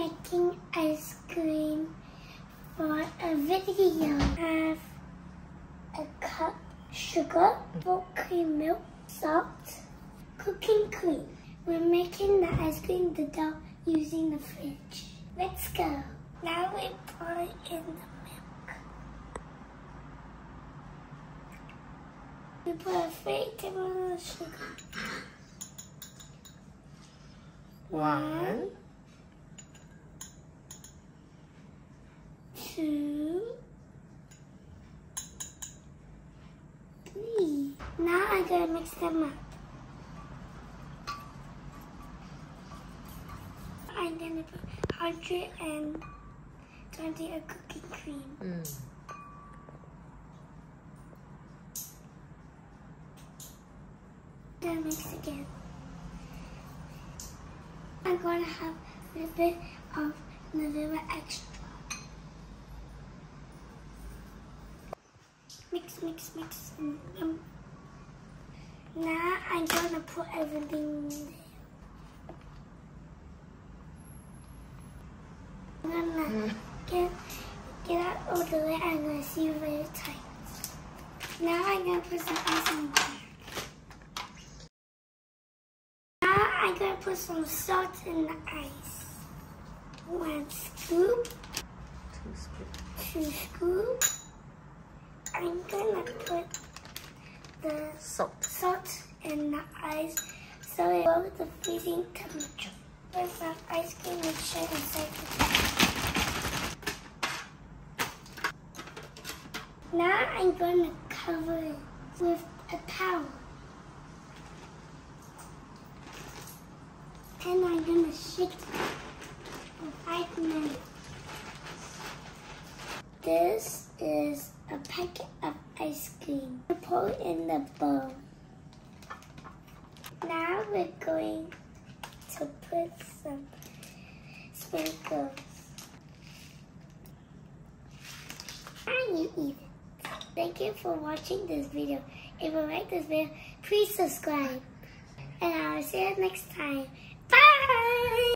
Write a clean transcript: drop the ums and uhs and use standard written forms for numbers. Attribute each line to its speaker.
Speaker 1: making ice cream for a video. I have a cup sugar, full cream milk, salt, cooking cream. We're making the ice cream, the dough, using the fridge. Let's go. Now we pour in the milk. We put 3 tablespoons of sugar.
Speaker 2: 1,
Speaker 1: 2, 3. Now I'm gonna mix them up. I'm gonna put 120 of cooking cream. Then mix again. I'm gonna have a little bit of Nivea extra. Mix, mix, mix. Now I'm gonna put everything there. I'm gonna get out all the way. I'm gonna seal very tight. Now I'm gonna put some ice in there. Now I'm gonna put some salt in the ice. 1 scoop. 2 scoops. I'm gonna put the salt in the ice so it goes to freezing temperature. Put some ice cream mixture inside the cup. Now I'm gonna cover it with a towel. And I'm gonna shake it for 5 minutes. This is a packet of ice cream. We pour it in the bowl. Now we're going to put some sprinkles. And you eat it. Thank you for watching this video. If you like this video, please subscribe. And I'll see you next time. Bye!